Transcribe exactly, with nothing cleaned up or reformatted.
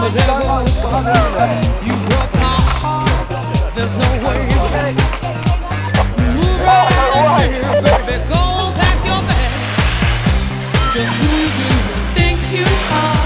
the devil is coming. You broke my heart. There's no way. Move right out of here, baby. Go pack your bags. Just who you think you are.